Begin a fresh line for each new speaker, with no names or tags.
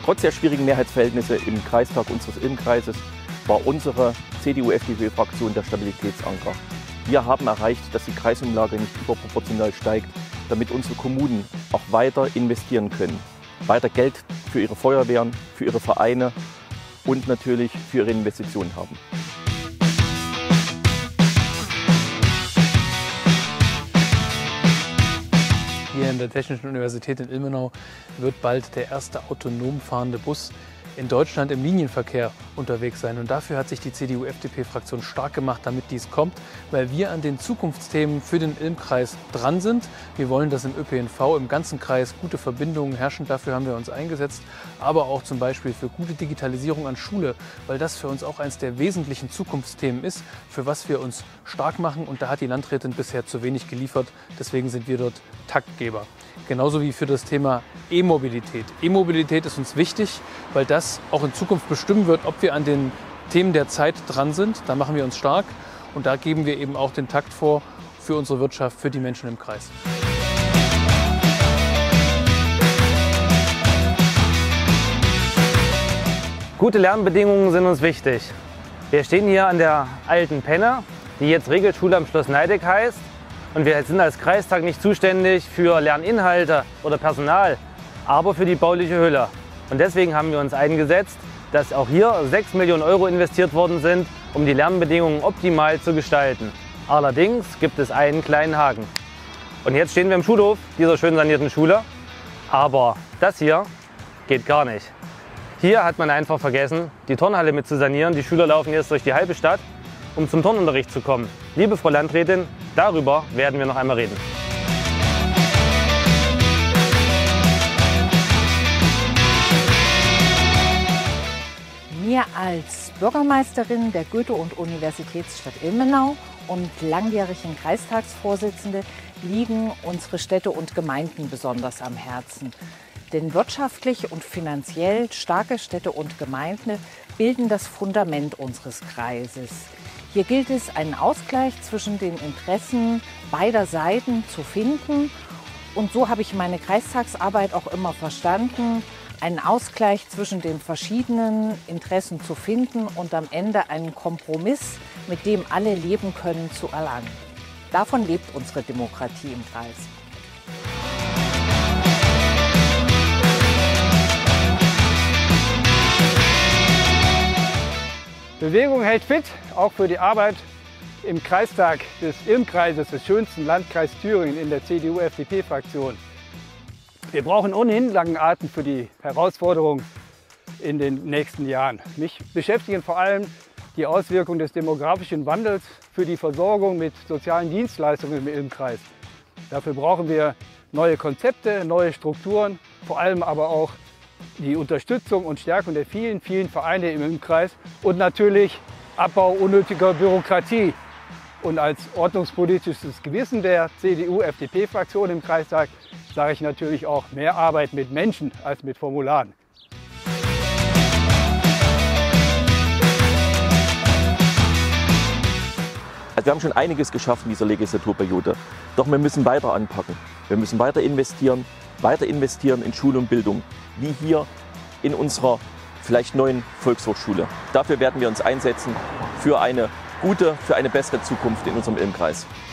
Trotz der schwierigen Mehrheitsverhältnisse im Kreistag unseres Ilmkreises war unsere CDU-FDP-Fraktion der Stabilitätsanker. Wir haben erreicht, dass die Kreisumlage nicht überproportional steigt, damit unsere Kommunen auch weiter investieren können. Weiter Geld für ihre Feuerwehren, für ihre Vereine und natürlich für ihre Investitionen haben.
Hier in der Technischen Universität in Ilmenau wird bald der erste autonom fahrende Bus in Deutschland im Linienverkehr unterwegs sein. Und dafür hat sich die CDU-FDP-Fraktion stark gemacht, damit dies kommt, weil wir an den Zukunftsthemen für den Ilmkreis dran sind. Wir wollen, dass im ÖPNV im ganzen Kreis gute Verbindungen herrschen. Dafür haben wir uns eingesetzt. Aber auch zum Beispiel für gute Digitalisierung an Schule, weil das für uns auch eines der wesentlichen Zukunftsthemen ist, für was wir uns stark machen. Und da hat die Landrätin bisher zu wenig geliefert. Deswegen sind wir dort Taktgeber. Genauso wie für das Thema E-Mobilität. E-Mobilität ist uns wichtig, weil das auch in Zukunft bestimmen wird, ob wir an den Themen der Zeit dran sind. Da machen wir uns stark und da geben wir eben auch den Takt vor für unsere Wirtschaft, für die Menschen im Kreis.
Gute Lernbedingungen sind uns wichtig. Wir stehen hier an der alten Penne, die jetzt Regelschule am Schloss Neideck heißt. Und wir sind als Kreistag nicht zuständig für Lerninhalte oder Personal, aber für die bauliche Hülle. Und deswegen haben wir uns eingesetzt, dass auch hier 6 Millionen Euro investiert worden sind, um die Lernbedingungen optimal zu gestalten. Allerdings gibt es einen kleinen Haken. Und jetzt stehen wir im Schulhof dieser schön sanierten Schule. Aber das hier geht gar nicht. Hier hat man einfach vergessen, die Turnhalle mit zu sanieren. Die Schüler laufen jetzt durch die halbe Stadt, um zum Turnunterricht zu kommen. Liebe Frau Landrätin, darüber werden wir noch einmal reden.
Mir als Bürgermeisterin der Goethe- und Universitätsstadt Ilmenau und langjährigen Kreistagsvorsitzende liegen unsere Städte und Gemeinden besonders am Herzen. Denn wirtschaftlich und finanziell starke Städte und Gemeinden bilden das Fundament unseres Kreises. Hier gilt es, einen Ausgleich zwischen den Interessen beider Seiten zu finden. Und so habe ich meine Kreistagsarbeit auch immer verstanden, einen Ausgleich zwischen den verschiedenen Interessen zu finden und am Ende einen Kompromiss, mit dem alle leben können, zu erlangen. Davon lebt unsere Demokratie im Kreis.
Bewegung hält fit, auch für die Arbeit im Kreistag des Ilmkreises, des schönsten Landkreis Thüringen in der CDU-FDP-Fraktion. Wir brauchen ohnehin langen Atem für die Herausforderungen in den nächsten Jahren. Mich beschäftigen vor allem die Auswirkungen des demografischen Wandels für die Versorgung mit sozialen Dienstleistungen im Ilmkreis. Dafür brauchen wir neue Konzepte, neue Strukturen, vor allem aber auch die Unterstützung und Stärkung der vielen, vielen Vereine im Ilmkreis und natürlich Abbau unnötiger Bürokratie. Und als ordnungspolitisches Gewissen der CDU-FDP-Fraktion im Kreistag sage ich natürlich auch mehr Arbeit mit Menschen als mit Formularen.
Also wir haben schon einiges geschafft in dieser Legislaturperiode. Doch wir müssen weiter anpacken. Wir müssen weiter investieren in Schule und Bildung, wie hier in unserer vielleicht neuen Volkshochschule. Dafür werden wir uns einsetzen für eine gute, für eine bessere Zukunft in unserem Ilmkreis.